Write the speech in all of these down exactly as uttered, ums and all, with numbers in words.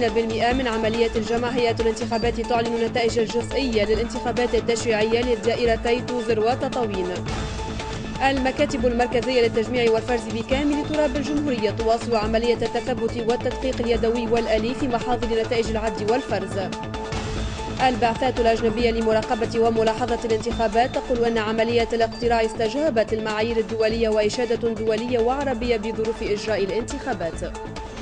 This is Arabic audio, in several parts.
بالمئة من عملية الجمع. هيئة الانتخابات تعلن النتائج الجزئية للانتخابات التشريعية للدائرتي توزر وتطاوين. المكاتب المركزية للتجميع والفرز بكامل تراب الجمهورية تواصل عملية التثبت والتدقيق اليدوي والآلي في محاضر نتائج العد والفرز. البعثات الأجنبية لمراقبة وملاحظة الانتخابات تقول أن عملية الاقتراع استجابت المعايير الدولية وإشادة دولية وعربية بظروف إجراء الانتخابات.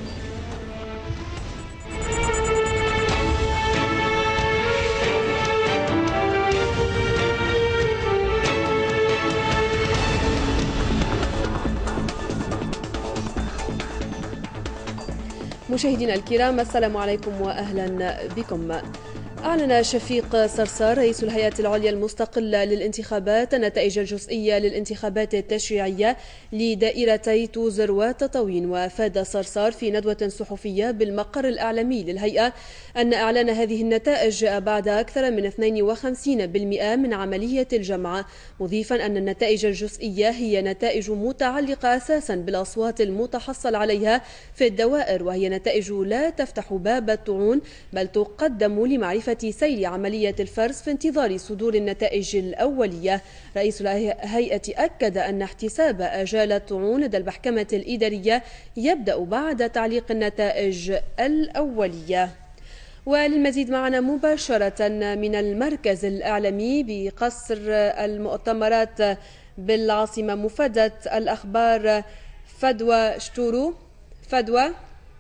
مشاهدينا الكرام، السلام عليكم وأهلا بكم. أعلن شفيق صرصار رئيس الهيئة العليا المستقلة للانتخابات النتائج الجزئية للانتخابات التشريعية لدائرتي توزر وتطاوين. وأفاد صرصار في ندوة صحفية بالمقر الإعلامي للهيئة أن إعلان هذه النتائج جاء بعد أكثر من اثنين وخمسين بالمئة من عملية الجمع، مضيفا أن النتائج الجزئية هي نتائج متعلقة أساسا بالأصوات المتحصل عليها في الدوائر، وهي نتائج لا تفتح باب الطعون بل تقدم لمعرفة سير عملية الفرز في انتظار صدور النتائج الأولية. رئيس الهيئة أكد أن احتساب آجال الطعون لدى المحكمة الإدارية يبدأ بعد تعليق النتائج الأولية. وللمزيد معنا مباشرة من المركز الإعلامي بقصر المؤتمرات بالعاصمة مفادة الأخبار فدوى شتورو. فدوى،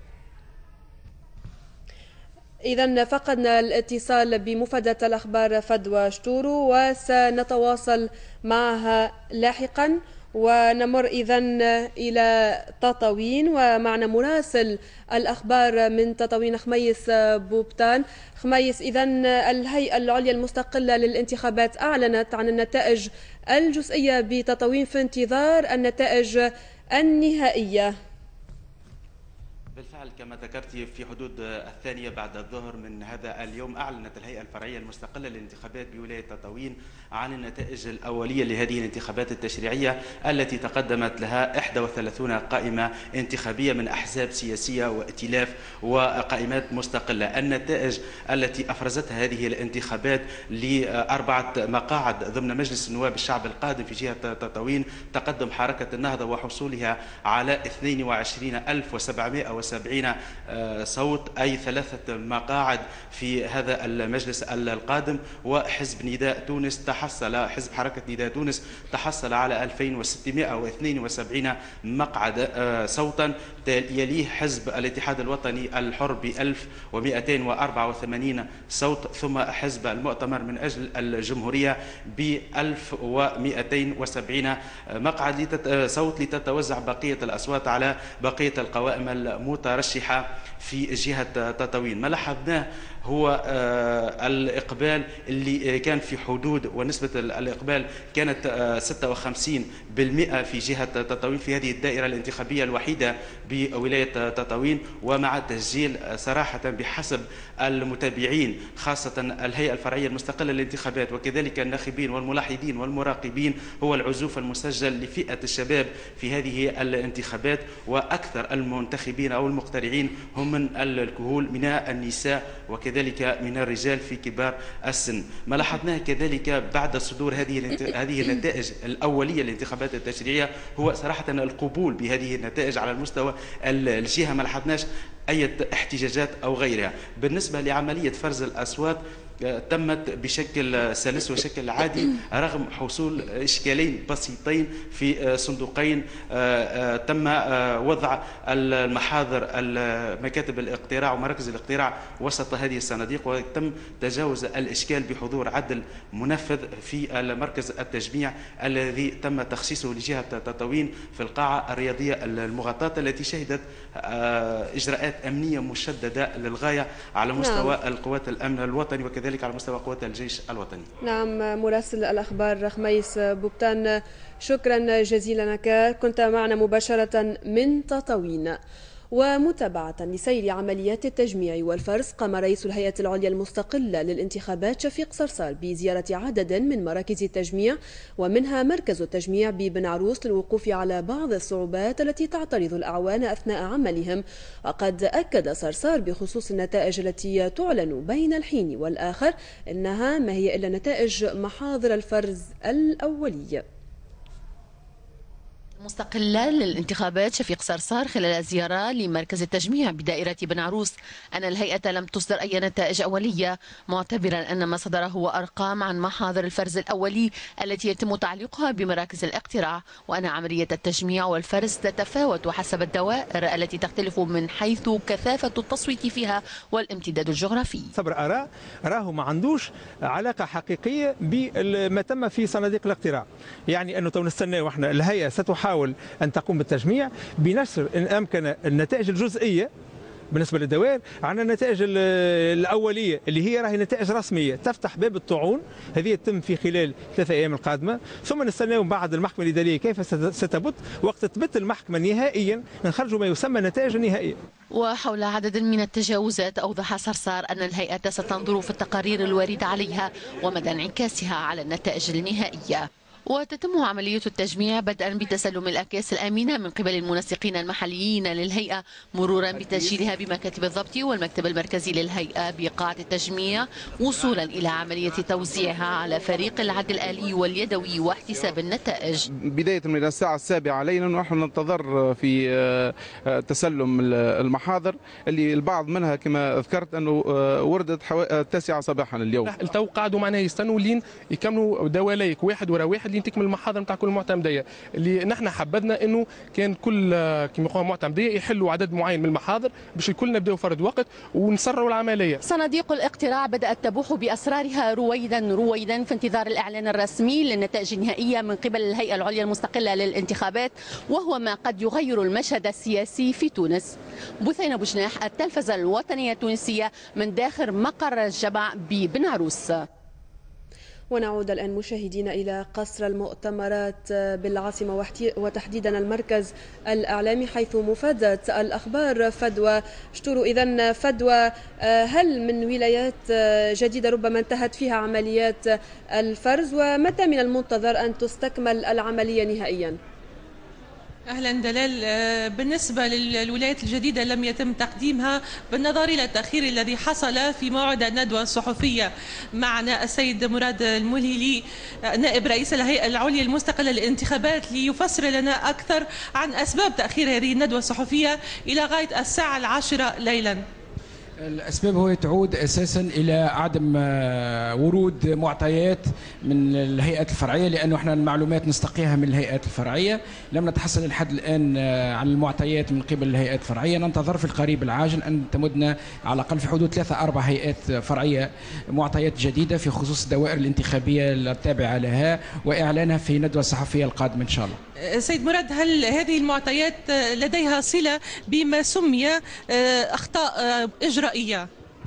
إذن فقدنا الاتصال بمفادة الأخبار فدوى شتورو وسنتواصل معها لاحقا، ونمر إذن إلى تطاوين ومعنا مراسل الأخبار من تطاوين خميس بوبتان. خميس، إذن الهيئة العليا المستقلة للانتخابات أعلنت عن النتائج الجزئية بتطاوين في انتظار النتائج النهائية. بالفعل كما ذكرت في حدود الثانية بعد الظهر من هذا اليوم أعلنت الهيئة الفرعية المستقلة للانتخابات بولاية تطاوين عن النتائج الأولية لهذه الانتخابات التشريعية التي تقدمت لها إحدى وثلاثين قائمة انتخابية من أحزاب سياسية وائتلاف وقائمات مستقلة. النتائج التي أفرزتها هذه الانتخابات لأربعة مقاعد ضمن مجلس النواب الشعب القادم في جهة تطاوين تقدم حركة النهضة وحصولها على اثنين وعشرين ألف وسبعمائة وسبعين صوت، أي ثلاثة مقاعد في هذا المجلس القادم. وحزب نداء تونس تحصل حزب حركة نداء تونس تحصل على ألفين وستمائة واثنين وسبعين مقعد صوتا. يليه حزب الاتحاد الوطني الحر ب ألف ومائتين وأربعة وثمانين صوت، ثم حزب المؤتمر من أجل الجمهورية ب ألف ومائتين وسبعين مقعد صوت لتتوزع بقية الأصوات على بقية القوائم المترشحة في جهة تطاوين. ما لاحظناه هو الإقبال اللي كان في حدود، ونسبة الإقبال كانت ستة وخمسين بالمئة في جهة تطاوين في هذه الدائرة الانتخابية الوحيدة بولاية تطاوين، ومع تسجيل صراحة بحسب المتابعين خاصة الهيئة الفرعية المستقلة للانتخابات وكذلك الناخبين والملاحظين والمراقبين هو العزوف المسجل لفئة الشباب في هذه الانتخابات، وأكثر المنتخبين أو المقترعين هم من الكهول من النساء وكذلك من الرجال في كبار السن. ما لاحظناه كذلك بعد صدور هذه هذه النتائج الأولية للانتخابات التشريعية هو صراحة القبول بهذه النتائج على المستوى الجهة. ما لاحظناش أي احتجاجات أو غيرها. بالنسبة لعملية فرز الأصوات تمت بشكل سلس وشكل عادي رغم حصول إشكالين بسيطين في صندوقين. تم وضع المحاضر مكاتب الاقتراع ومراكز الاقتراع وسط هذه الصناديق، وتم تجاوز الإشكال بحضور عدل منفذ في مركز التجميع الذي تم تخصيصه لجهة تطاوين في القاعة الرياضية المغطاة التي شهدت إجراءات أمنية مشددة للغاية على مستوى نعم. القوات الأمن الوطني وكذلك على مستوى قوات الجيش الوطني. نعم، مراسل الأخبار خميس بوبتان، شكرا جزيلا لك، كنت معنا مباشرة من تطاوين. ومتابعة لسير عمليات التجميع والفرز، قام رئيس الهيئة العليا المستقلة للانتخابات شفيق صرصار بزيارة عدد من مراكز التجميع، ومنها مركز التجميع ببن عروس للوقوف على بعض الصعوبات التي تعترض الأعوان أثناء عملهم. وقد أكد صرصار بخصوص النتائج التي تعلن بين الحين والآخر إنها ما هي إلا نتائج محاضر الفرز الأولية. مستقلة للانتخابات شفيق صرصار خلال زيارة لمركز التجميع بدائرة بن عروس أن الهيئة لم تصدر أي نتائج أولية، معتبرا أن ما صدر هو أرقام عن محاضر الفرز الأولي التي يتم تعليقها بمراكز الاقتراع، وأن عملية التجميع والفرز تتفاوت حسب الدوائر التي تختلف من حيث كثافة التصويت فيها والامتداد الجغرافي. صبر آراء راه ما عندوش علاقة حقيقية بما تم في صناديق الاقتراع، يعني أنه تو نستنى وإحنا الهيئة ستحاول تحاول أن تقوم بالتجميع بنشر إن أمكن النتائج الجزئية بالنسبة للدوائر عن النتائج الأولية اللي هي راهي نتائج رسمية تفتح باب الطعون. هذه تتم في خلال ثلاثة أيام القادمة، ثم نستناو بعد المحكمة الإدارية كيف ستبت. وقت تبت المحكمة نهائيا نخرجوا ما يسمى النتائج النهائية. وحول عدد من التجاوزات أوضح صرصار أن الهيئة ستنظر في التقارير الواردة عليها ومدى انعكاسها على النتائج النهائية. وتتم عملية التجميع بدءا بتسلم الأكياس الآمنة من قبل المنسقين المحليين للهيئة، مرورا بتسجيلها بمكاتب الضبط والمكتب المركزي للهيئة بقاعة التجميع، وصولا إلى عملية توزيعها على فريق العد الآلي واليدوي واحتساب النتائج. بداية من الساعة السابعة علينا ونحن ننتظر في تسلم المحاضر اللي البعض منها كما ذكرت أنه وردت التاسعة صباحا اليوم. التو قعدوا معناها يستنوا لين يكملوا دواليك واحد ورا واحد لين تكمل المحاضر نتاع كل معتمديه. اللي نحن حبذنا انه كان كل كما يقولوا معتمديه يحلوا عدد معين من المحاضر باش الكل نبداو فرد وقت ونسرعوا العمليه. صناديق الاقتراع بدات تبوح باسرارها رويدا رويدا في انتظار الاعلان الرسمي للنتائج النهائيه من قبل الهيئه العليا المستقله للانتخابات، وهو ما قد يغير المشهد السياسي في تونس. بثينة بوجناح، التلفزه الوطنيه التونسيه من داخل مقر الجمع ببن عروس. ونعود الآن مشاهدينا إلى قصر المؤتمرات بالعاصمة وتحديدا المركز الإعلامي، حيث مفادت الأخبار فدوى شتورو. إذن فدوى، هل من ولايات جديدة ربما انتهت فيها عمليات الفرز، ومتى من المنتظر أن تستكمل العملية نهائيا؟ أهلا دلال. بالنسبة للولايات الجديدة لم يتم تقديمها بالنظر إلى التأخير الذي حصل في موعد الندوة الصحفية معنا السيد مراد الملهلي نائب رئيس الهيئة العليا المستقلة للانتخابات ليفسر لنا أكثر عن أسباب تأخير هذه الندوة الصحفية إلى غاية الساعة العاشرة ليلا. الأسباب هو تعود أساسا إلى عدم ورود معطيات من الهيئات الفرعية، لأنه احنا المعلومات نستقيها من الهيئات الفرعية، لم نتحصل لحد الآن عن المعطيات من قبل الهيئات الفرعية. ننتظر في القريب العاجل أن تمدنا على الأقل في حدود ثلاثة أربع هيئات فرعية معطيات جديدة في خصوص الدوائر الانتخابية التابعة لها، وإعلانها في ندوة صحفية القادمة إن شاء الله. سيد مراد، هل هذه المعطيات لديها صلة بما سمي أخطاء إجرائية؟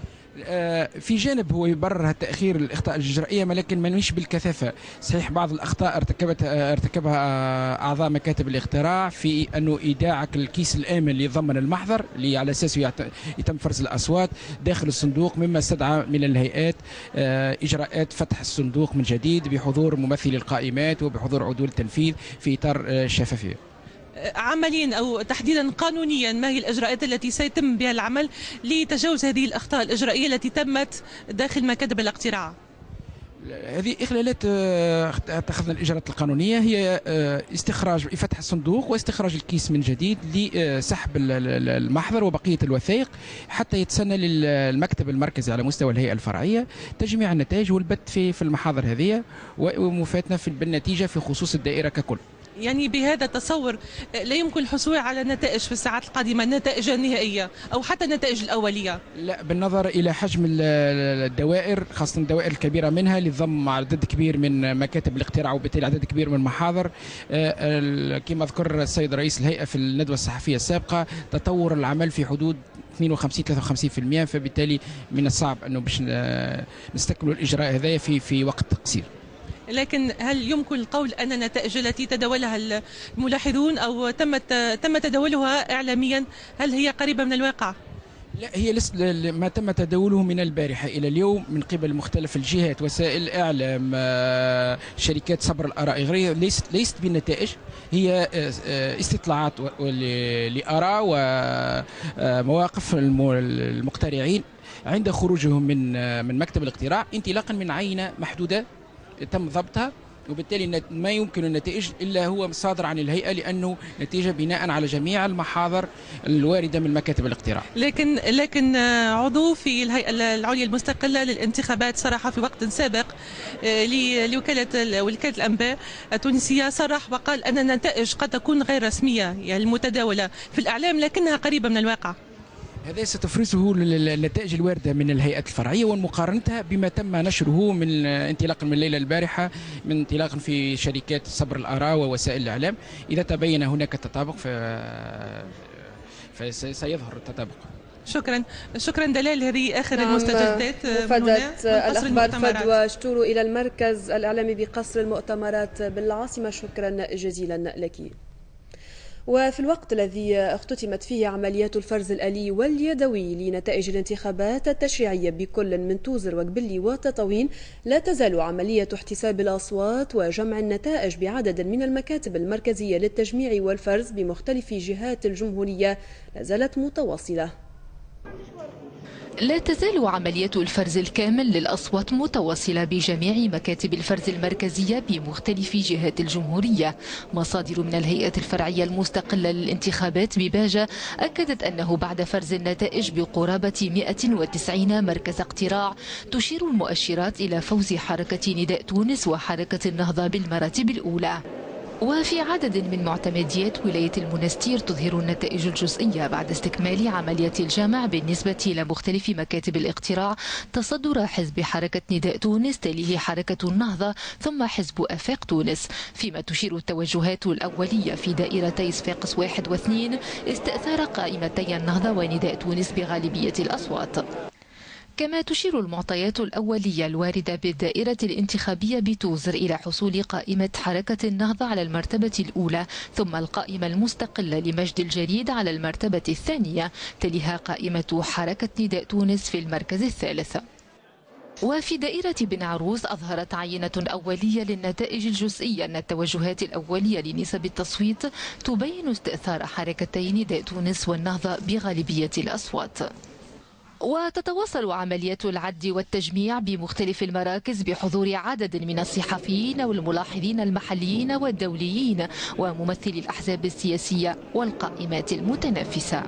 في جانب هو يبرر التأخير الأخطاء الإجرائية، ولكن ما مش بالكثافة. صحيح بعض الأخطاء ارتكبت ارتكبها أعضاء مكاتب الاقتراع في أنه إيداعك الكيس الآمن اللي يضمن المحضر اللي على أساسه يتم فرز الأصوات داخل الصندوق، مما استدعى من الهيئات إجراءات فتح الصندوق من جديد بحضور ممثلي القائمات وبحضور عضو التنفيذ في إطار الشفافية. عمليا أو تحديدا قانونيا، ما هي الإجراءات التي سيتم بها العمل لتجاوز هذه الأخطاء الإجرائية التي تمت داخل مكاتب الاقتراع؟ هذه إخلالات اتخذنا الإجراءات القانونية، هي استخراج فتح الصندوق واستخراج الكيس من جديد لسحب المحضر وبقية الوثائق حتى يتسنى للمكتب المركزي على مستوى الهيئة الفرعية تجميع النتائج والبت في في المحاضر هذه ومفاتنا في بالنتيجة في خصوص الدائرة ككل. يعني بهذا التصور لا يمكن الحصول على نتائج في الساعات القادمة، النتائج النهائية أو حتى النتائج الأولية؟ لا، بالنظر إلى حجم الدوائر، خاصة الدوائر الكبيرة منها اللي تضم عدد كبير من مكاتب الاقتراع وبالتالي عدد كبير من المحاضر، كما ذكر السيد رئيس الهيئة في الندوة الصحفية السابقة تطور العمل في حدود اثنين وخمسين ثلاثة وخمسين بالمئة، فبالتالي من الصعب أنه باش نستكمل الإجراء هذا في في وقت قصير. لكن هل يمكن القول أن النتائج التي تداولها الملاحظون أو تم تم تداولها إعلاميا هل هي قريبة من الواقع؟ لا، هي لسه ما تم تداوله من البارحة إلى اليوم من قبل مختلف الجهات، وسائل الإعلام، شركات صبر الآراء غيرها، ليست ليست بالنتائج، هي استطلاعات لآراء ومواقف المقترعين عند خروجهم من من مكتب الاقتراع انطلاقا من عينة محدودة تم ضبطها، وبالتالي ما يمكن النتائج إلا هو صادر عن الهيئة لأنه نتيجة بناء على جميع المحاضر الواردة من مكاتب الاقتراع. لكن لكن عضو في الهيئة العليا المستقلة للانتخابات صرح في وقت سابق لوكالة وكالة الأنباء التونسية، صرح وقال أن النتائج قد تكون غير رسمية يعني المتداولة في الإعلام لكنها قريبة من الواقع. هذا ستفرزه النتائج الواردة من الهيئات الفرعية ومقارنتها بما تم نشره من انطلاقا من الليلة البارحة، من انطلاقا في شركات صبر الآراء ووسائل الإعلام. إذا تبين هناك تطابق فسيظهر التطابق. شكرا شكرا دلال. هذه آخر نعم المستجدات وفدت الأخبار فدوى شتورو إلى المركز الإعلامي بقصر المؤتمرات بالعاصمة. شكرا جزيلا لك. وفي الوقت الذي اختتمت فيه عمليات الفرز الآلي واليدوي لنتائج الانتخابات التشريعية بكل من توزر وقبلي وتطاوين، لا تزال عملية احتساب الأصوات وجمع النتائج بعدد من المكاتب المركزية للتجميع والفرز بمختلف جهات الجمهورية لا زالت متواصلة. لا تزال عملية الفرز الكامل للأصوات متواصلة بجميع مكاتب الفرز المركزية بمختلف جهات الجمهورية. مصادر من الهيئة الفرعية المستقلة للانتخابات بباجة أكدت أنه بعد فرز النتائج بقرابة مئة وتسعين مركز اقتراع، تشير المؤشرات إلى فوز حركة نداء تونس وحركة النهضة بالمراتب الأولى. وفي عدد من معتمديات ولاية المنستير تظهر النتائج الجزئية بعد استكمال عملية الجمع بالنسبة لمختلف مكاتب الاقتراع تصدر حزب حركة نداء تونس، تليه حركة النهضة، ثم حزب أفاق تونس، فيما تشير التوجهات الأولية في دائرتي صفاقس واحد واثنين استئثار قائمتي النهضة ونداء تونس بغالبية الأصوات. كما تشير المعطيات الأولية الواردة بالدائرة الانتخابية بتوزر إلى حصول قائمة حركة النهضة على المرتبة الأولى، ثم القائمة المستقلة لمجد الجريد على المرتبة الثانية، تليها قائمة حركة نداء تونس في المركز الثالث. وفي دائرة بن عروس أظهرت عينة أولية للنتائج الجزئية أن التوجهات الأولية لنسب التصويت تبين استئثار حركتي نداء تونس والنهضة بغالبية الأصوات. وتتواصل عمليات العد والتجميع بمختلف المراكز بحضور عدد من الصحفيين والملاحظين المحليين والدوليين وممثلي الأحزاب السياسية والقائمات المتنافسة.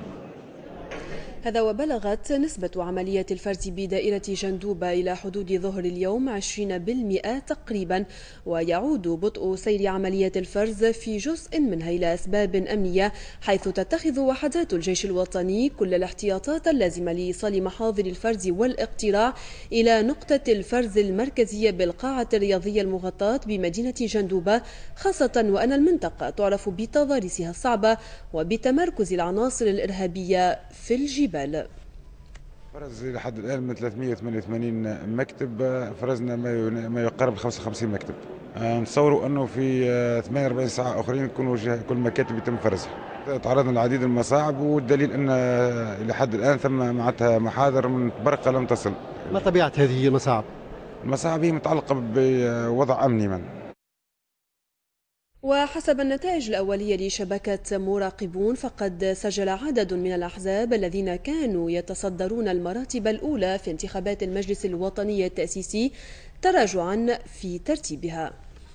هذا وبلغت نسبة عملية الفرز بدائرة جندوبة إلى حدود ظهر اليوم عشرين بالمئة تقريبا، ويعود بطء سير عملية الفرز في جزء منها إلى أسباب أمنية، حيث تتخذ وحدات الجيش الوطني كل الاحتياطات اللازمة لإيصال محاضر الفرز والاقتراع إلى نقطة الفرز المركزية بالقاعة الرياضية المغطاة بمدينة جندوبة، خاصة وأن المنطقة تعرف بتضاريسها الصعبة وبتمركز العناصر الإرهابية في الجبال. فرز لحد الآن من ثلاثمئة وثمانية وثمانين مكتب، فرزنا ما يقارب خمسة وخمسين مكتب. نتصوروا أنه في ثمانية وأربعين ساعة أخرين يكونوا كل مكاتب يتم فرزها. تعرضنا للعديد من المصاعب، والدليل أن لحد الآن ثم معناتها محاضر من برقة لم تصل. ما طبيعة هذه المصاعب؟ المصاعب هي متعلقة بوضع أمني من. وحسب النتائج الأولية لشبكة مراقبون، فقد سجل عدد من الأحزاب الذين كانوا يتصدرون المراتب الأولى في انتخابات المجلس الوطني التأسيسي تراجعا في ترتيبها.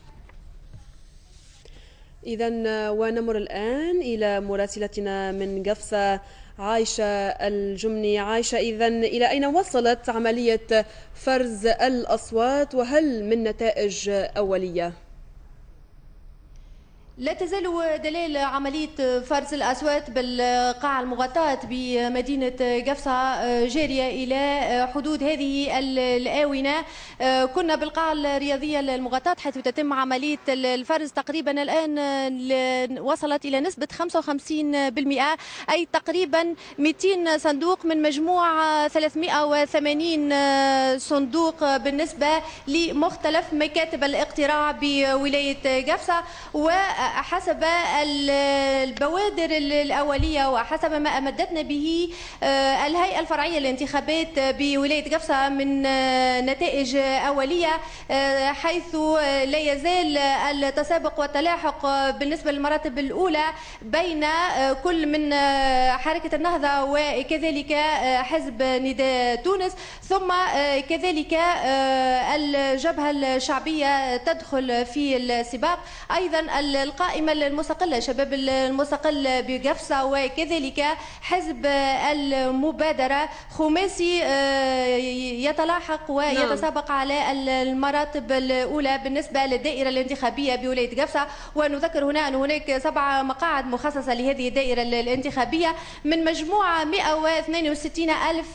إذن ونمر الآن إلى مراسلتنا من قفصة عايشة الجمني. عايشة، إذن إلى أين وصلت عملية فرز الأصوات وهل من نتائج أولية؟ لا تزال دليل عملية فرز الأصوات بالقاعة المغطاة بمدينة قفصة جارية إلى حدود هذه الآونة. كنا بالقاعة الرياضية المغطاة حيث تتم عملية الفرز تقريبا الآن وصلت إلى نسبة خمسة وخمسين بالمئة، أي تقريبا مئتين صندوق من مجموع ثلاثمئة وثمانين صندوق بالنسبة لمختلف مكاتب الاقتراع بولاية قفصة. وحسب البوادر الأولية وحسب ما أمدتنا به الهيئة الفرعية للانتخابات بولاية قفصة من نتائج أولية، حيث لا يزال التسابق والتلاحق بالنسبة للمراتب الأولى بين كل من حركة النهضة وكذلك حزب نداء تونس، ثم كذلك الجبهة الشعبية تدخل في السباق، أيضا القائمة المستقلة شباب المستقل بقفصة وكذلك حزب المبادرة خماسي يتلاحق ويتسابق على المراتب الأولى بالنسبة للدائرة الانتخابية بولاية قفصة. ونذكر هنا أن هناك سبع مقاعد مخصصة لهذه الدائرة الانتخابية من مجموعة مئة واثنين وستين ألف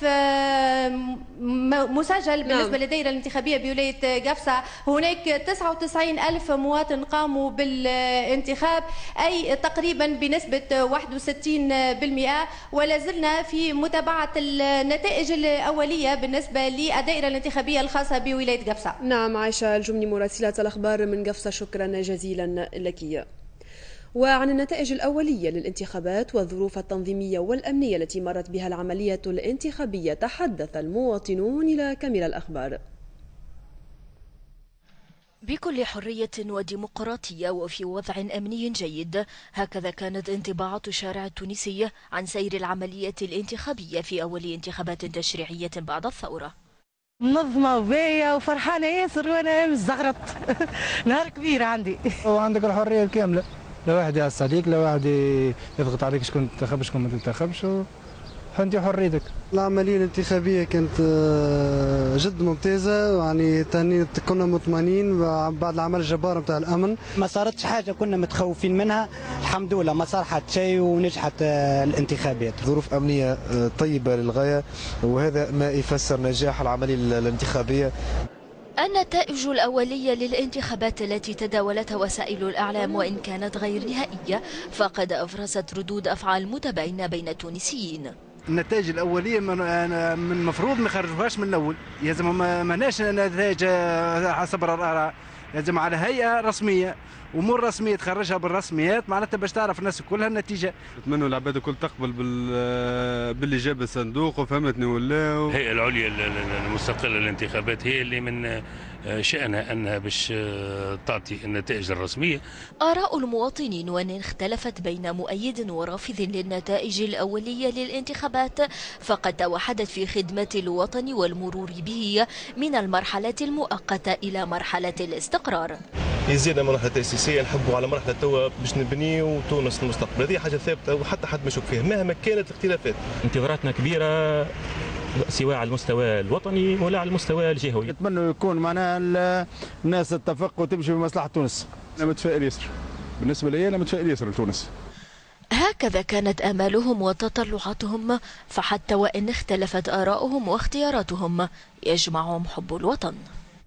مسجل بالنسبة للدائرة الانتخابية بولاية قفصة. هناك تسعة وتسعين ألف مواطن قاموا بالانتخاب، أي تقريبا بنسبة واحد وستين بالمئة. ولا زلنا في متابعة النتائج الأولية بالنسبة للدائرة الانتخابية الخاصة بولاية قفصة. نعم، عائشة الجمني مراسلة الأخبار من قفصة، شكرا جزيلا لك. وعن النتائج الأولية للانتخابات والظروف التنظيمية والأمنية التي مرت بها العملية الانتخابية تحدث المواطنون إلى كاميرا الأخبار. بكل حرية وديمقراطية وفي وضع أمني جيد، هكذا كانت انطباعات الشارع التونسي عن سير العملية الانتخابية في أول انتخابات تشريعية بعد الثورة. منظمة وباية وفرحانة ياسر، وأنا مش زغرت نهار كبير عندي. وعندك الحرية الكاملة، لا واحد يعص عليك، لا واحد يضغط عليك شكون تنتخب شكون ما تنتخبش، انت حريتك. العمليه الانتخابيه كانت جد ممتازه، يعني تاني كنا مطمئنين بعد العمل الجبار نتاع الامن. ما صارتش حاجه كنا متخوفين منها، الحمد لله ما صار حتى شيء ونجحت الانتخابات. ظروف امنيه طيبه للغايه، وهذا ما يفسر نجاح العمليه الانتخابيه. النتائج الأولية للانتخابات التي تداولتها وسائل الإعلام وإن كانت غير نهائية فقد أفرزت ردود أفعال متباينة بين التونسيين. النتائج الأولية من المفروض ما يخرجوهاش من الأول، لازم ما ماناش نتائج حسب الآراء، لازم على هيئة رسمية امور رسميه تخرجها بالرسميات معناتها باش تعرف الناس كلها النتيجه. نتمنوا العباد الكل تقبل باللي جاب الصندوق وفهمتني ولا. الهيئه العليا المستقله للانتخابات هي اللي من شأنها أنها باش تعطي النتائج الرسمية. آراء المواطنين وإن اختلفت بين مؤيد ورافض للنتائج الأولية للانتخابات فقد توحدت في خدمة الوطن والمرور به من المرحلة المؤقتة إلى مرحلة الاستقرار. يزيدنا مرحلة تأسيسية نحبوا على مرحلة توا باش نبنيو تونس المستقبل، هذه حاجة ثابتة وحتى حد ما يشك فيها مهما كانت الاختلافات. انتظاراتنا كبيرة سواء على المستوى الوطني ولا على المستوى الجهوي. نتمنى يكون معناها الناس تتفق وتمشي بمصلحة تونس. أنا متفائل ياسر، بالنسبة لي أنا متفائل ياسر لتونس. هكذا كانت آمالهم وتطلعاتهم، فحتى وإن اختلفت آراؤهم واختياراتهم يجمعهم حب الوطن.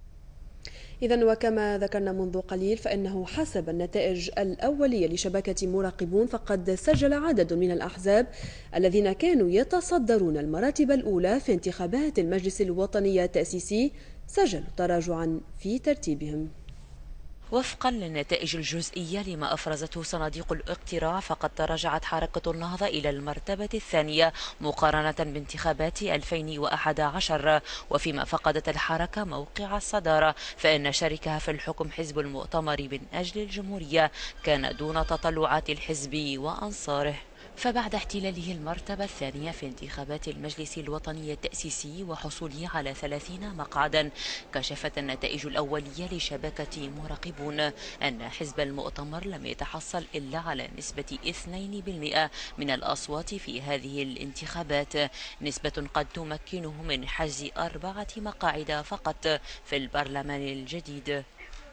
إذن وكما ذكرنا منذ قليل فإنه حسب النتائج الأولية لشبكة مراقبون فقد سجل عدد من الأحزاب الذين كانوا يتصدرون المراتب الأولى في انتخابات المجلس الوطني التأسيسي سجلوا تراجعا في ترتيبهم. وفقا للنتائج الجزئية لما أفرزته صناديق الاقتراع فقد تراجعت حركة النهضة إلى المرتبة الثانية مقارنة بانتخابات ألفين وأحد عشر، وفيما فقدت الحركة موقع الصدارة فإن شركها في الحكم حزب المؤتمر من أجل الجمهورية كان دون تطلعات الحزب وأنصاره. فبعد احتلاله المرتبة الثانية في انتخابات المجلس الوطني التأسيسي وحصوله على ثلاثين مقعدا كشفت النتائج الأولية لشبكة مراقبون أن حزب المؤتمر لم يتحصل إلا على نسبة اثنين بالمئة من الأصوات في هذه الانتخابات، نسبة قد تمكنه من حجز أربعة مقاعد فقط في البرلمان الجديد.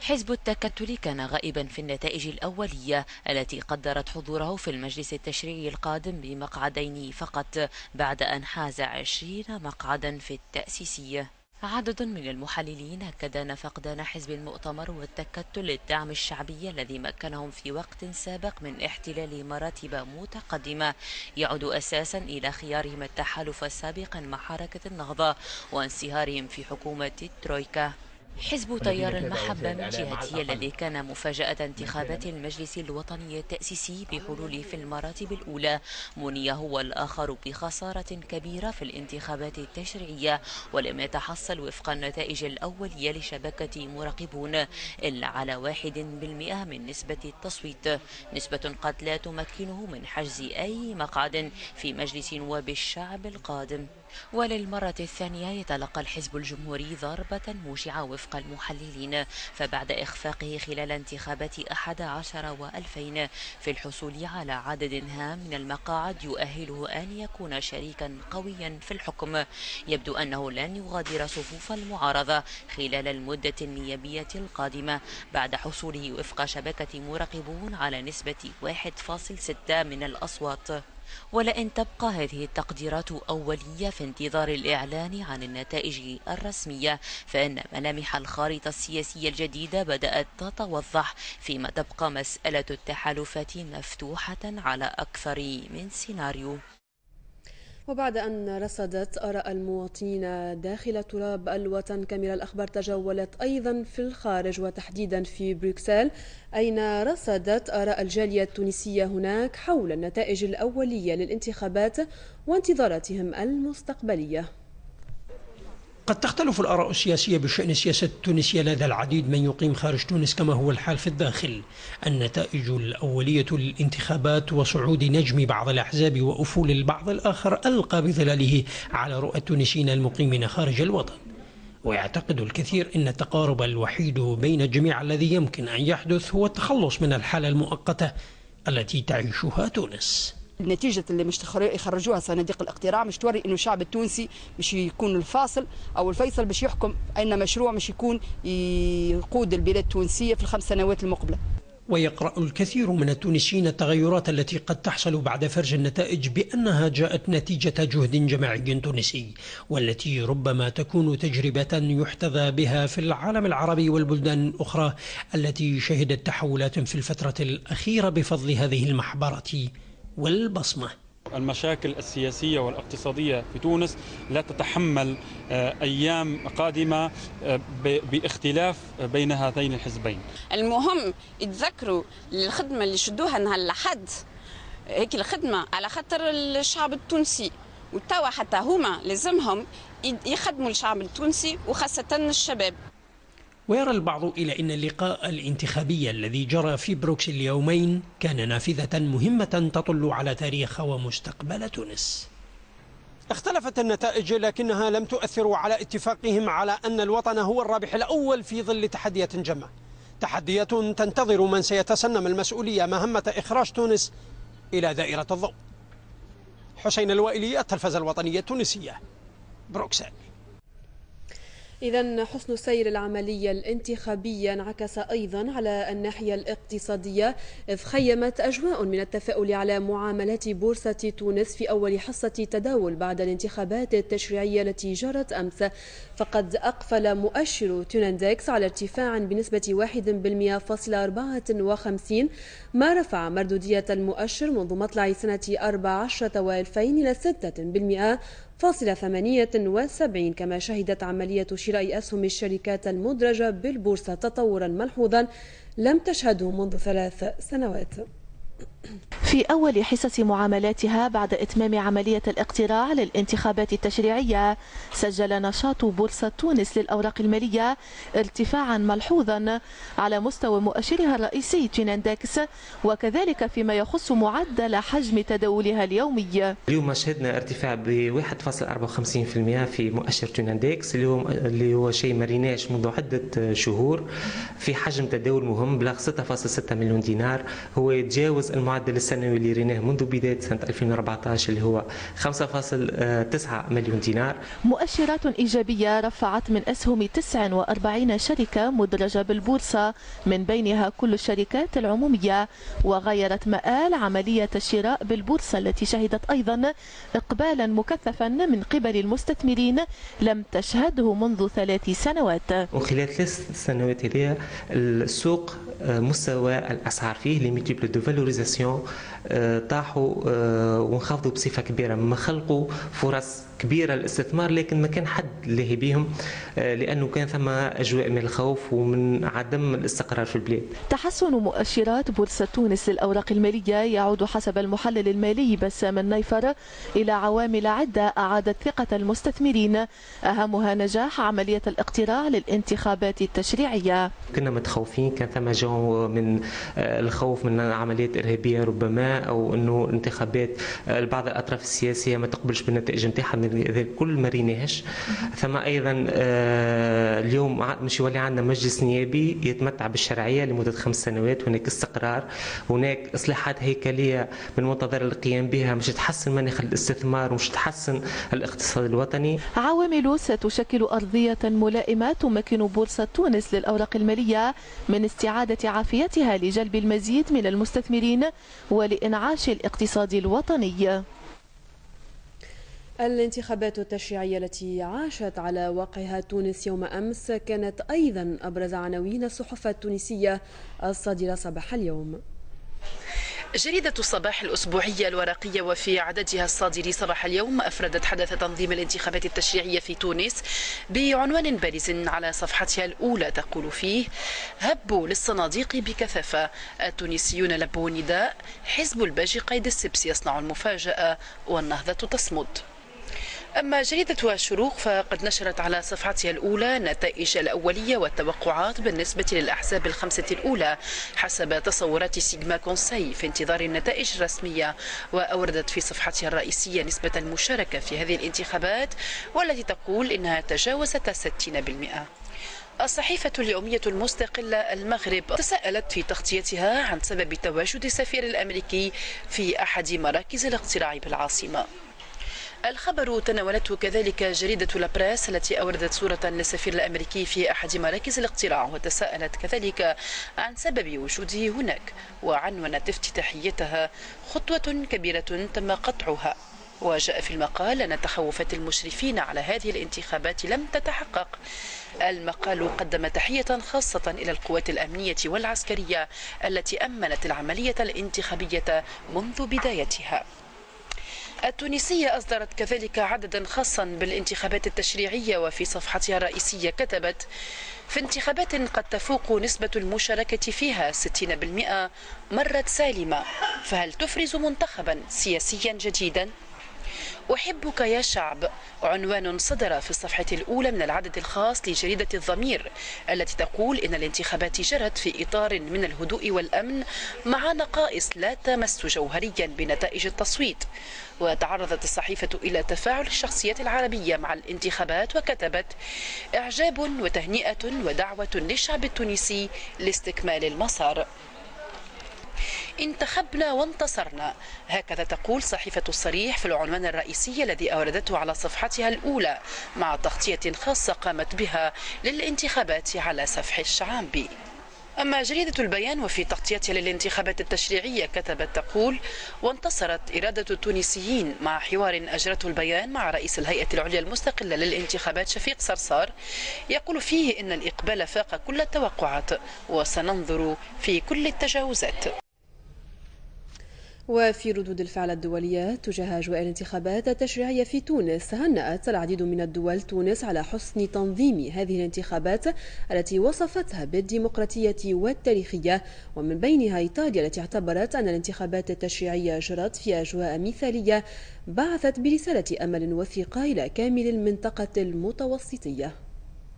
حزب التكتل كان غائبا في النتائج الأولية التي قدرت حضوره في المجلس التشريعي القادم بمقعدين فقط بعد أن حاز عشرين مقعدا في التأسيسية. عدد من المحللين أكد أن فقدان حزب المؤتمر والتكتل للدعم الشعبي الذي مكنهم في وقت سابق من احتلال مراتب متقدمة يعود أساسا إلى خيارهم التحالف سابقا مع حركة النهضة وانصهارهم في حكومة الترويكا. حزب تيار المحبة من جهته الذي كان مفاجأة انتخابات المجلس الوطني التأسيسي بحلوله في المراتب الأولى مني هو الآخر بخسارة كبيرة في الانتخابات التشريعية، ولم يتحصل وفق النتائج الأولية لشبكة مراقبون إلا على واحد بالمئة من نسبة التصويت، نسبة قد لا تمكنه من حجز أي مقعد في مجلس نواب الشعب القادم. وللمرة الثانية يتلقى الحزب الجمهوري ضربة موجعة وفق المحللين، فبعد إخفاقه خلال انتخابات أحد عشر وألفين في الحصول على عدد هام من المقاعد يؤهله أن يكون شريكا قويا في الحكم، يبدو أنه لن يغادر صفوف المعارضة خلال المدة النيابية القادمة بعد حصوله وفق شبكة مراقبون على نسبة واحد فاصل ستة من الأصوات. ولئن تبقى هذه التقديرات أولية في انتظار الإعلان عن النتائج الرسمية، فإن ملامح الخارطة السياسية الجديدة بدأت تتوضح، فيما تبقى مسألة التحالفات مفتوحة على أكثر من سيناريو. وبعد أن رصدت آراء المواطنين داخل تراب الوطن، كاميرا الأخبار تجولت أيضا في الخارج وتحديدا في بروكسل، أين رصدت آراء الجالية التونسية هناك حول النتائج الأولية للانتخابات وانتظاراتهم المستقبلية. قد تختلف الآراء السياسية بشأن السياسة التونسية لدى العديد من يقيم خارج تونس كما هو الحال في الداخل. النتائج الأولية للانتخابات وصعود نجم بعض الأحزاب وأفول البعض الآخر ألقى بظلاله على رؤى التونسيين المقيمين خارج الوطن، ويعتقد الكثير أن التقارب الوحيد بين الجميع الذي يمكن أن يحدث هو التخلص من الحالة المؤقتة التي تعيشها تونس. النتيجة اللي مش يخرجوها صناديق الاقتراع مش توري انه الشعب التونسي مش يكون الفاصل او الفيصل باش يحكم اين مشروع مش يكون يقود البلاد التونسية في الخمس سنوات المقبلة. ويقرأ الكثير من التونسيين التغيرات التي قد تحصل بعد فرج النتائج بأنها جاءت نتيجة جهد جماعي تونسي، والتي ربما تكون تجربة يحتذى بها في العالم العربي والبلدان الأخرى التي شهدت تحولات في الفترة الأخيرة بفضل هذه المحبرة والبصمة. المشاكل السياسية والاقتصادية في تونس لا تتحمل أيام قادمة باختلاف بين هذين الحزبين. المهم يتذكروا الخدمة اللي شدوها نهار الأحد، هيك الخدمة على خاطر الشعب التونسي، وتوا حتى هما لازمهم يخدموا الشعب التونسي وخاصة الشباب. ويرى البعض إلى أن اللقاء الانتخابي الذي جرى في بروكسل اليومين كان نافذة مهمة تطل على تاريخ ومستقبل تونس. اختلفت النتائج لكنها لم تؤثر على اتفاقهم على أن الوطن هو الرابح الأول في ظل تحديات جمة، تحديات تنتظر من سيتسنم المسؤولية مهمة إخراج تونس إلى دائرة الضوء. حسين الوائلي، التلفزة الوطنية التونسية، بروكسل. إذن حسن سير العملية الانتخابية انعكس أيضا على الناحية الاقتصادية، إذ خيمت أجواء من التفاؤل على معاملات بورصة تونس في أول حصة تداول بعد الانتخابات التشريعية التي جرت أمس، فقد أقفل مؤشر توناندكس على ارتفاع بنسبة واحد بالمئة فاصل أربعة وخمسين، ما رفع مردودية المؤشر منذ مطلع سنة أربع عشرة وألفين إلى ستة بالمئة فاصل ثمانية وسبعين، كما شهدت عملية شراء أسهم الشركات المدرجة بالبورصة تطورا ملحوظا لم تشهده منذ ثلاث سنوات. في أول حصص معاملاتها بعد إتمام عملية الاقتراع للانتخابات التشريعية، سجل نشاط بورصة تونس للأوراق المالية ارتفاعا ملحوظا على مستوى مؤشرها الرئيسي توناندكس، وكذلك فيما يخص معدل حجم تداولها اليومي. اليوم شهدنا ارتفاع ب واحد فاصل أربعة وخمسين بالمئة في مؤشر توناندكس اليوم، اللي هو شيء ما ريناش منذ عدة شهور، في حجم تداول مهم بلغ ستة فاصل ستة مليون دينار، هو يتجاوز المعدل المعدل السنوي اللي ريناه منذ بداية سنة ألفين وأربعة عشر اللي هو خمسة فاصلة تسعة مليون دينار. مؤشرات إيجابية رفعت من أسهم تسعة وأربعين شركة مدرجة بالبورصة، من بينها كل الشركات العمومية، وغيرت مآل عملية الشراء بالبورصة التي شهدت أيضا إقبالا مكثفا من قبل المستثمرين لم تشهده منذ ثلاث سنوات. وخلال ثلاث سنوات هذه السوق مستوى الأسعار فيه لي ميتيبل دو فالوريزاسيون طاحوا وانخفضوا بصفة كبيرة، ما خلقوا فرص كبيرة للاستثمار، لكن ما كان حد لاهي بهم لأنه كان ثم أجواء من الخوف ومن عدم الاستقرار في البلاد. تحسن مؤشرات بورصة تونس للأوراق المالية يعود حسب المحلل المالي بسام النيفر إلى عوامل عدة أعادت ثقة المستثمرين، أهمها نجاح عملية الاقتراع للانتخابات التشريعية. كنا متخوفين، كان ثم جو من الخوف من عمليات إرهابية ربما، أو أنه انتخابات بعض الأطراف السياسية ما تقبلش بالنتائج نتاعها، كل ما ريناهش. ثم أيضا اليوم مش يولي عندنا مجلس نيابي يتمتع بالشرعية لمدة خمس سنوات، هناك استقرار، هناك إصلاحات هيكلية من المنتظر القيام بها مش تحسن مناخ الاستثمار ومش تحسن الاقتصاد الوطني. عوامل ستشكل أرضية ملائمة تمكن بورصة تونس للأوراق المالية من استعادة عافيتها لجلب المزيد من المستثمرين ولإنعاش الاقتصاد الوطني. الانتخابات التشريعية التي عاشت على واقعها تونس يوم أمس كانت أيضا أبرز عناوين الصحف التونسية الصادرة صباح اليوم. جريدة الصباح الأسبوعية الورقية وفي عددها الصادر صباح اليوم أفردت حدث تنظيم الانتخابات التشريعية في تونس بعنوان بارز على صفحتها الأولى تقول فيه: هبوا للصناديق بكثافة، التونسيون لبوا نداء، حزب الباجي قيد السبس يصنع المفاجأة والنهضة تصمد. أما جريدة الشروق فقد نشرت على صفحتها الأولى نتائج الأولية والتوقعات بالنسبة للأحزاب الخمسة الأولى حسب تصورات سيجما كونسي في انتظار النتائج الرسمية، وأوردت في صفحتها الرئيسية نسبة المشاركة في هذه الانتخابات والتي تقول إنها تجاوزت ستين بالمئة. الصحيفة اليومية المستقلة المغرب تساءلت في تغطيتها عن سبب تواجد السفير الأمريكي في أحد مراكز الاقتراع بالعاصمة. الخبر تناولته كذلك جريدة لابريس التي أوردت صورة للسفير الأمريكي في أحد مراكز الاقتراع وتساءلت كذلك عن سبب وجوده هناك، وعنونت افتتاحيتها خطوة كبيرة تم قطعها. وجاء في المقال أن تخوفات المشرفين على هذه الانتخابات لم تتحقق. المقال قدم تحية خاصة إلى القوات الأمنية والعسكرية التي أمنت العملية الانتخابية منذ بدايتها. التونسية أصدرت كذلك عددا خاصا بالانتخابات التشريعية وفي صفحتها الرئيسية كتبت: في انتخابات قد تفوق نسبة المشاركة فيها ستين بالمئة مرت سالمة، فهل تفرز منتخبا سياسيا جديدا؟ أحبك يا شعب عنوان صدر في الصفحة الأولى من العدد الخاص لجريدة الضمير التي تقول إن الانتخابات جرت في إطار من الهدوء والأمن مع نقائص لا تمس جوهريا بنتائج التصويت. وتعرضت الصحيفة إلى تفاعل الشخصيات العربية مع الانتخابات وكتبت: إعجاب وتهنئة ودعوة للشعب التونسي لاستكمال المسار. انتخبنا وانتصرنا، هكذا تقول صحيفة الصريح في العنوان الرئيسي الذي أوردته على صفحتها الأولى مع تغطية خاصة قامت بها للانتخابات على سفح الشعامبي. أما جريدة البيان وفي تغطيتها للانتخابات التشريعية كتبت تقول: وانتصرت إرادة التونسيين، مع حوار أجرته البيان مع رئيس الهيئة العليا المستقلة للانتخابات شفيق صرصار يقول فيه إن الإقبال فاق كل التوقعات وسننظر في كل التجاوزات. وفي ردود الفعل الدولية تجاه أجواء الانتخابات التشريعية في تونس، هنأت العديد من الدول تونس على حسن تنظيم هذه الانتخابات التي وصفتها بالديمقراطية والتاريخية، ومن بينها إيطاليا التي اعتبرت أن الانتخابات التشريعية جرت في أجواء مثالية بعثت برسالة أمل وثيقة إلى كامل المنطقة المتوسطية.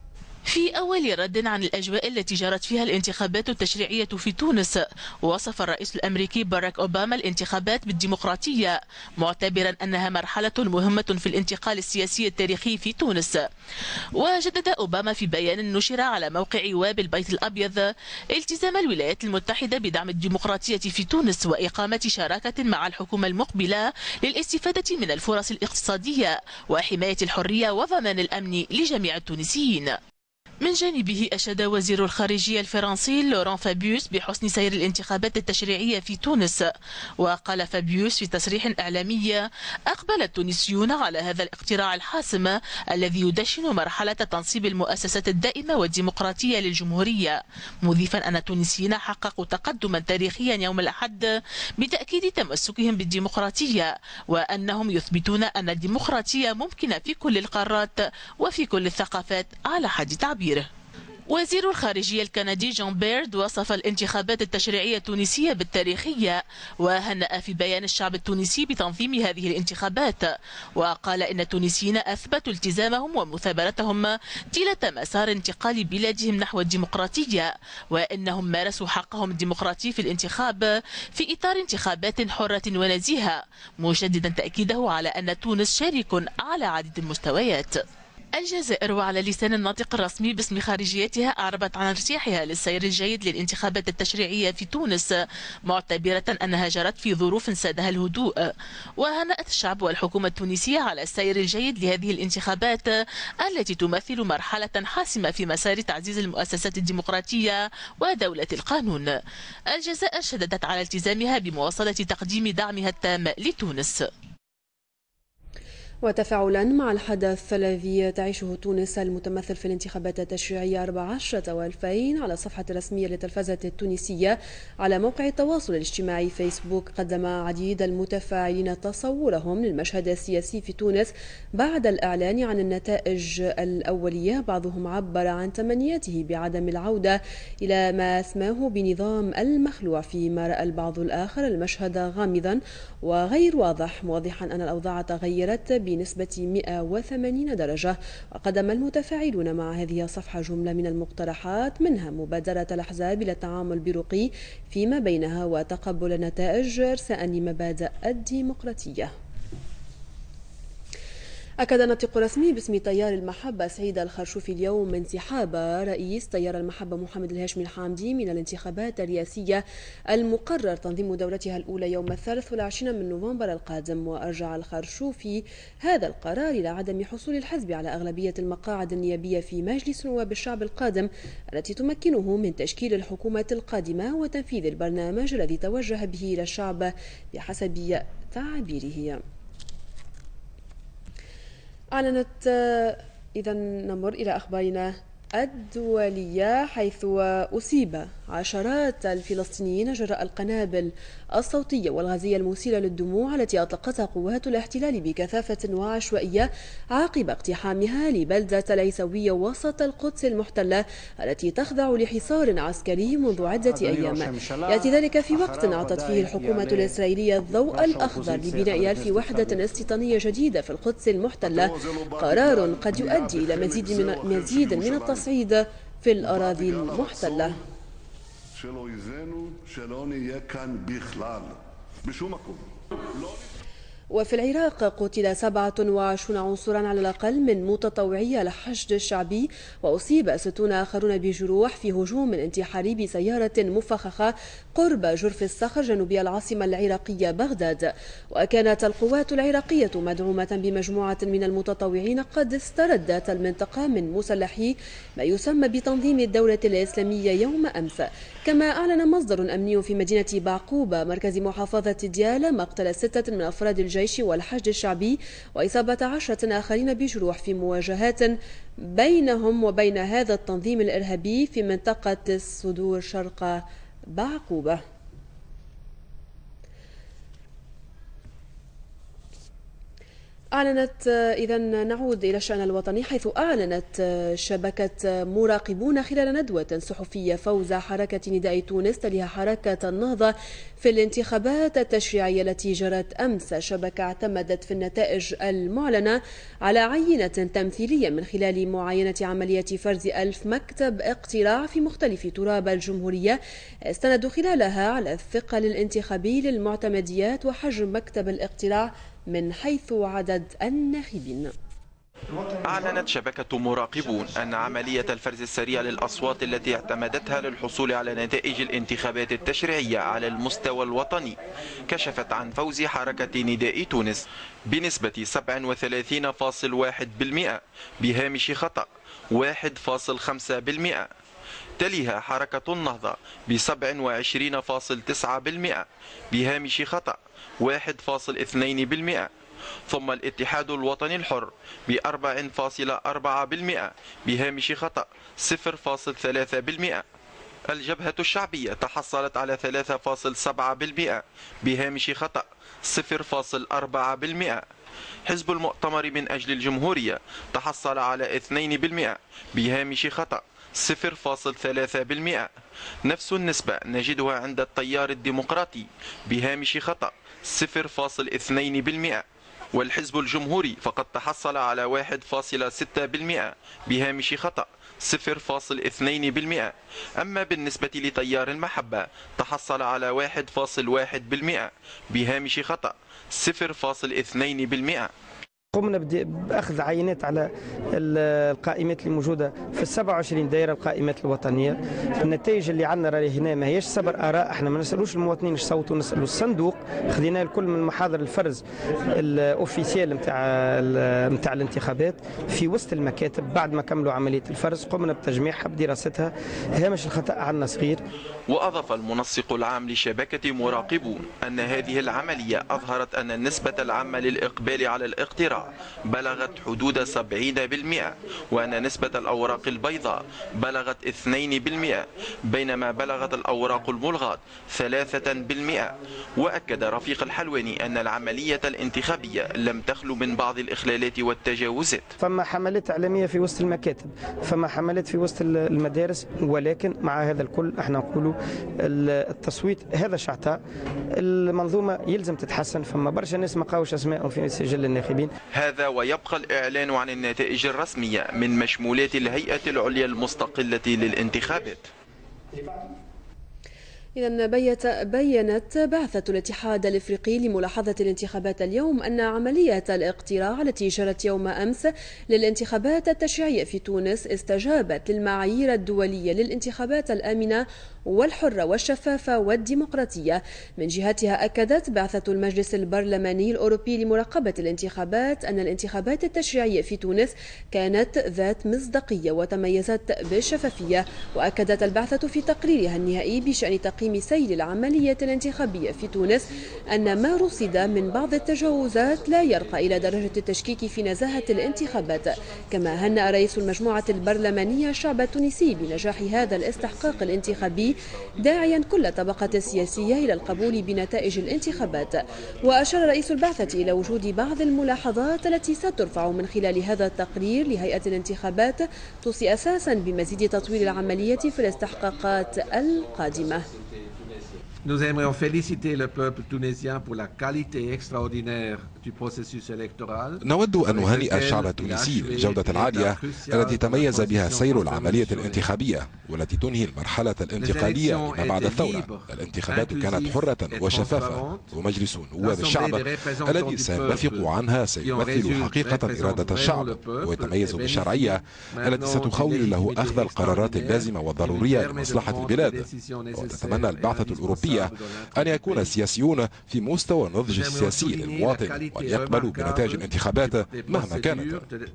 في أول رد عن الأجواء التي جرت فيها الانتخابات التشريعية في تونس، وصف الرئيس الأمريكي باراك أوباما الانتخابات بالديمقراطية، معتبرا أنها مرحلة مهمة في الانتقال السياسي التاريخي في تونس. وجدد أوباما في بيان نشر على موقع واب البيت الأبيض التزام الولايات المتحدة بدعم الديمقراطية في تونس وإقامة شراكة مع الحكومة المقبلة للاستفادة من الفرص الاقتصادية وحماية الحرية وضمان الأمن لجميع التونسيين. من جانبه أشاد وزير الخارجية الفرنسي لوران فابيوس بحسن سير الانتخابات التشريعية في تونس. وقال فابيوس في تصريح إعلامي: أقبل التونسيون على هذا الاقتراع الحاسم الذي يدشن مرحلة تنصيب المؤسسات الدائمة والديمقراطية للجمهورية، مضيفا أن التونسيين حققوا تقدما تاريخيا يوم الأحد بتأكيد تمسكهم بالديمقراطية، وأنهم يثبتون أن الديمقراطية ممكنة في كل القارات وفي كل الثقافات على حد تعبيره. وزير الخارجية الكندي جون بيرد وصف الانتخابات التشريعية التونسية بالتاريخية، وهنأ في بيان الشعب التونسي بتنظيم هذه الانتخابات، وقال إن التونسيين أثبتوا التزامهم ومثابرتهم طيلة مسار انتقال بلادهم نحو الديمقراطية، وإنهم مارسوا حقهم الديمقراطي في الانتخاب في إطار انتخابات حرة ونزيهة، مشددا تأكيده على أن تونس شارك على عديد المستويات. الجزائر وعلى لسان الناطق الرسمي باسم خارجيتها أعربت عن ارتياحها للسير الجيد للانتخابات التشريعية في تونس، معتبرة أنها جرت في ظروف سادها الهدوء. وهنأت الشعب والحكومة التونسية على السير الجيد لهذه الانتخابات التي تمثل مرحلة حاسمة في مسار تعزيز المؤسسات الديمقراطية ودولة القانون. الجزائر شددت على التزامها بمواصلة تقديم دعمها التام لتونس. وتفاعلا مع الحدث الذي تعيشه تونس المتمثل في الانتخابات التشريعية أربعة عشر وألفين على الصفحة الرسمية للتلفزة التونسية على موقع التواصل الاجتماعي فيسبوك، قدم عديد المتفاعلين تصورهم للمشهد السياسي في تونس بعد الإعلان عن النتائج الأولية. بعضهم عبر عن تمنياته بعدم العودة إلى ما اسماه بنظام المخلوع، فيما رأى البعض الآخر المشهد غامضا وغير واضح، موضحا أن الأوضاع تغيرت بنسبة مئة وثمانين درجة. وقدم المتفاعلون مع هذه الصفحة جملة من المقترحات، منها مبادرة الأحزاب إلى التعامل برقي فيما بينها وتقبل النتائج إرساء لمبادئ الديمقراطية. أكد ناطق رسمي باسم تيار المحبة سعيد الخرشوفي اليوم انسحاب رئيس تيار المحبة محمد الهاشمي الحامدي من الانتخابات الرئاسية المقرر تنظيم دورتها الأولى يوم الثالث والعشرين من نوفمبر القادم. وأرجع الخرشوفي هذا القرار إلى عدم حصول الحزب على أغلبية المقاعد النيابية في مجلس نواب الشعب القادم التي تمكنه من تشكيل الحكومة القادمة وتنفيذ البرنامج الذي توجه به إلى الشعب بحسب تعبيره. أعلنت إذا نمر إلى أخبارنا الدولية، حيث أصيب عشرات الفلسطينيين جراء القنابل الصوتية والغازية المسيلة للدموع التي أطلقتها قوات الاحتلال بكثافة وعشوائية عقب اقتحامها لبلدة العيسوية وسط القدس المحتلة التي تخضع لحصار عسكري منذ عدة أيام. يأتي ذلك في وقت أعطت فيه الحكومة الإسرائيلية الضوء الأخضر لبناء ألف وحدة استيطانية جديدة في القدس المحتلة، قرار قد يؤدي إلى مزيد من مزيد من التصعيد في الأراضي المحتلة. وفي العراق قتل سبعة وعشرون عنصرا على الأقل من متطوعي الحشد الشعبي، وأصيب ستون آخرون بجروح في هجوم انتحاري بسيارة مفخخة قرب جرف الصخر جنوبي العاصمة العراقية بغداد. وكانت القوات العراقية مدعومة بمجموعة من المتطوعين قد استردت المنطقة من مسلحي ما يسمى بتنظيم الدولة الإسلامية يوم أمس. كما أعلن مصدر أمني في مدينة بعقوبة مركز محافظة ديالى مقتل ستة من أفراد الجيش والحشد الشعبي وإصابة عشرة آخرين بجروح في مواجهات بينهم وبين هذا التنظيم الإرهابي في منطقة الصدور شرق بعقوبة. أعلنت إذا نعود إلى الشأن الوطني، حيث أعلنت شبكة مراقبون خلال ندوة صحفية فوز حركة نداء تونس تليها حركة النهضة في الانتخابات التشريعية التي جرت أمس. شبكة اعتمدت في النتائج المعلنة على عينة تمثيلية من خلال معاينة عملية فرز ألف مكتب اقتراع في مختلف تراب الجمهورية، استندوا خلالها على الثقل الانتخابي للمعتمديات وحجم مكتب الاقتراع من حيث عدد الناخبين. أعلنت شبكة مراقبون أن عملية الفرز السريع للأصوات التي اعتمدتها للحصول على نتائج الانتخابات التشريعية على المستوى الوطني كشفت عن فوز حركة نداء تونس بنسبة سبعة وثلاثين فاصلة واحد بالمئة بهامش خطأ واحد فاصلة خمسة بالمئة. تليها حركة النهضة ب سبعة وعشرين فاصلة تسعة بالمئة بهامش خطأ واحد فاصلة اثنين بالمئة، ثم الاتحاد الوطني الحر ب أربعة فاصلة أربعة بالمئة بهامش خطأ صفر فاصلة ثلاثة بالمئة. الجبهة الشعبية تحصلت على ثلاثة فاصلة سبعة بالمئة بهامش خطأ صفر فاصلة أربعة بالمئة. حزب المؤتمر من أجل الجمهورية تحصل على اثنين بالمئة بهامش خطأ صفر فاصلة ثلاثة بالمئة. نفس النسبة نجدها عند التيار الديمقراطي بهامش خطأ صفر فاصلة اثنين بالمئة، والحزب الجمهوري فقد تحصل على واحد فاصلة ستة بالمئة بهامش خطأ صفر فاصلة اثنين بالمئة. أما بالنسبة لتيار المحبة تحصل على واحد فاصلة واحد بالمئة بهامش خطأ صفر فاصلة اثنين بالمئة. قمنا بأخذ عينات على القائمات اللي موجودة في السبعة وعشرين دائرة القائمات الوطنية. النتائج اللي عندنا راهي هنا ما هيش صبر آراء، احنا ما نسألوش المواطنين ايش صوتوا، نسألوا الصندوق. خذينا الكل من محاضر الفرز الأوفيسيال نتاع نتاع الانتخابات في وسط المكاتب. بعد ما كملوا عملية الفرز قمنا بتجميعها بدراستها، هامش الخطأ عندنا صغير. وأضاف المنسق العام لشبكة مراقبون أن هذه العملية أظهرت أن النسبة العامة للإقبال على الاقتراع بلغت حدود سبعين بالمئة، وأن نسبة الأوراق البيضاء بلغت اثنين بالمئة، بينما بلغت الأوراق الملغاة ثلاثة بالمئة. وأكد رفيق الحلواني أن العملية الانتخابية لم تخلو من بعض الإخلالات والتجاوزات. فما حملات إعلامية في وسط المكاتب، فما حملات في وسط المدارس، ولكن مع هذا الكل احنا نقولوا التصويت هذا شعتاء، المنظومة يلزم تتحسن. فما برشا ناس ما قاوش أسمائهم في سجل الناخبين. هذا ويبقى الإعلان عن النتائج الرسمية من مشمولات الهيئة العليا المستقلة للانتخابات. إذا بيت بينت بعثة الاتحاد الإفريقي لملاحظة الانتخابات اليوم أن عملية الاقتراع التي جرت يوم أمس للانتخابات التشريعية في تونس استجابت للمعايير الدولية للانتخابات الآمنة والحرة والشفافة والديمقراطية. من جهتها أكدت بعثة المجلس البرلماني الأوروبي لمراقبة الانتخابات أن الانتخابات التشريعية في تونس كانت ذات مصداقية وتميزت بالشفافية. وأكدت البعثة في تقريرها النهائي بشأن تقييم سير العملية الانتخابية في تونس أن ما رصد من بعض التجاوزات لا يرقى إلى درجة التشكيك في نزاهة الانتخابات. كما هنأ رئيس المجموعة البرلمانية الشعب التونسي بنجاح هذا الاستحقاق الانتخابي، داعيا كل طبقة سياسية إلى القبول بنتائج الانتخابات. وأشار رئيس البعثة إلى وجود بعض الملاحظات التي سترفع من خلال هذا التقرير لهيئة الانتخابات توصي أساسا بمزيد تطوير العملية في الاستحقاقات القادمة. Nous aimerions féliciter le peuple tunisien pour la qualité extraordinaire du processus électoral. نود أن نهنئ الشعب التونسي للجودة العالية التي تميز بها سير العملية الانتخابية والتي تنهي المرحلة الانتقالية لما بعد الثورة. الانتخابات كانت حرة وشفافة، ومجلس نواب الشعب الذي سينبثق عنها سيمثل حقيقة إرادة الشعب ويتميز بالشرعية التي ستخول له أخذ القرارات اللازمة والضرورية لمصلحة البلاد. وتتمنى البعثة الأوروبية أن يكون السياسيون في مستوى النضج السياسي للمواطن وأن يقبلوا بنتائج الانتخابات مهما كانت.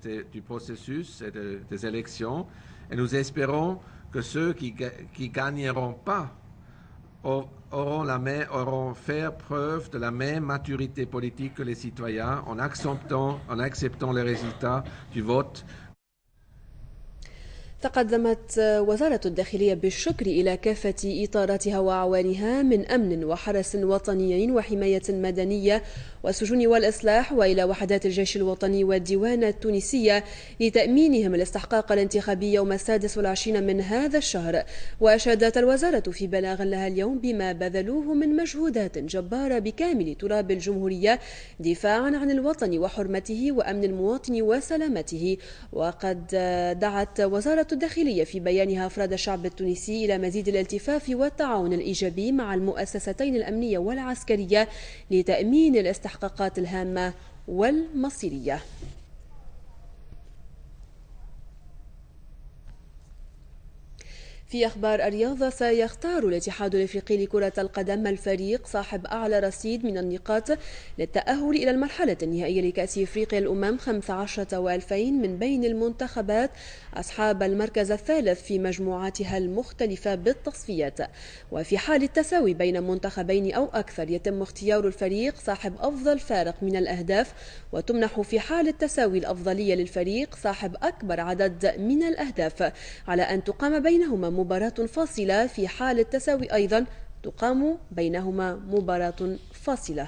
Et nous espérons que ceux qui qui gagneront pas auront la même auront fait preuve de la même maturité politique que les citoyens en acceptant en acceptant les résultats du vote. تقدمت وزارة الداخلية بالشكر إلى كافة إطاراتها وأعوانها من أمن وحرس وطنيين وحماية مدنية والسجون والإصلاح، وإلى وحدات الجيش الوطني والديوان التونسية لتأمينهم الاستحقاق الانتخابي يوم السادس والعشرين من هذا الشهر. وأشادت الوزارة في بلاغ لها اليوم بما بذلوه من مجهودات جبارة بكامل تراب الجمهورية دفاعا عن الوطن وحرمته وأمن المواطن وسلامته. وقد دعت وزارة الداخلية في بيانها أفراد الشعب التونسي إلى مزيد الالتفاف والتعاون الإيجابي مع المؤسستين الأمنية والعسكرية لتأمين الاستحقاقات الهامة والمصيرية. في أخبار الرياضة، سيختار الاتحاد الأفريقي لكرة القدم الفريق صاحب أعلى رصيد من النقاط للتأهل إلى المرحلة النهائية لكأس إفريقيا الأمم خمسة عشر وألفين من بين المنتخبات أصحاب المركز الثالث في مجموعاتها المختلفة بالتصفيات. وفي حال التساوي بين منتخبين أو أكثر يتم اختيار الفريق صاحب أفضل فارق من الأهداف، وتمنح في حال التساوي الأفضلية للفريق صاحب أكبر عدد من الأهداف، على أن تقام بينهما مباراة فاصلة. في حال التساوي أيضا تقام بينهما مباراة فاصلة.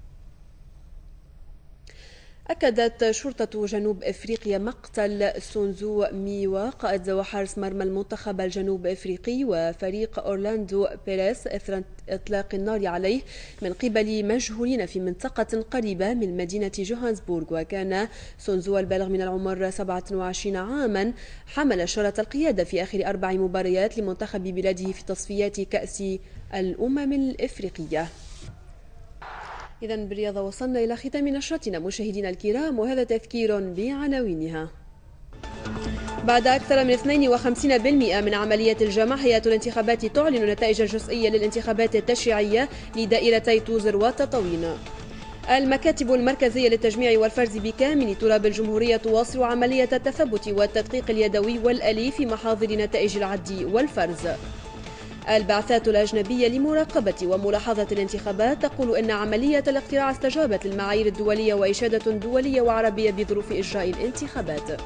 أكدت شرطة جنوب إفريقيا مقتل سونزو ميوا قائد وحارس مرمى المنتخب الجنوب إفريقي وفريق أورلاندو بيريس إثر إطلاق النار عليه من قبل مجهولين في منطقة قريبة من مدينة جوهانسبورغ. وكان سونزو البالغ من العمر سبعة وعشرين عاما حمل شارة القيادة في آخر أربع مباريات لمنتخب بلاده في تصفيات كأس الأمم الإفريقية. إذا بالرياضة وصلنا إلى ختام نشرتنا مشاهدينا الكرام، وهذا تذكير بعناوينها. بعد أكثر من اثنين وخمسين بالمئة من عملية الجمع، هيئة الانتخابات تعلن النتائج الجزئية للانتخابات التشريعية لدائرتي توزر وتطاوين. المكاتب المركزية للتجميع والفرز بكامل تراب الجمهورية تواصل عملية التثبت والتدقيق اليدوي والآلي في محاضر نتائج العد والفرز. البعثات الأجنبية لمراقبة وملاحظة الانتخابات تقول إن عملية الاقتراع استجابت للمعايير الدولية وإشادة دولية وعربية بظروف إجراء الانتخابات.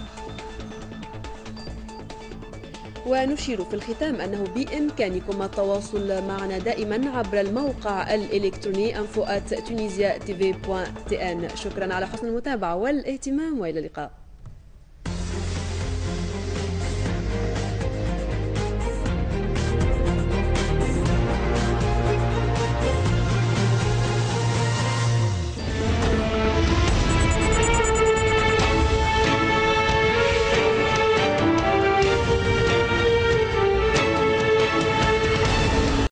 ونشير في الختام أنه بإمكانكم التواصل معنا دائما عبر الموقع الإلكتروني انفو آت تونيزيا تي في دوت تي إن. شكرا على حسن المتابعة والاهتمام، وإلى اللقاء.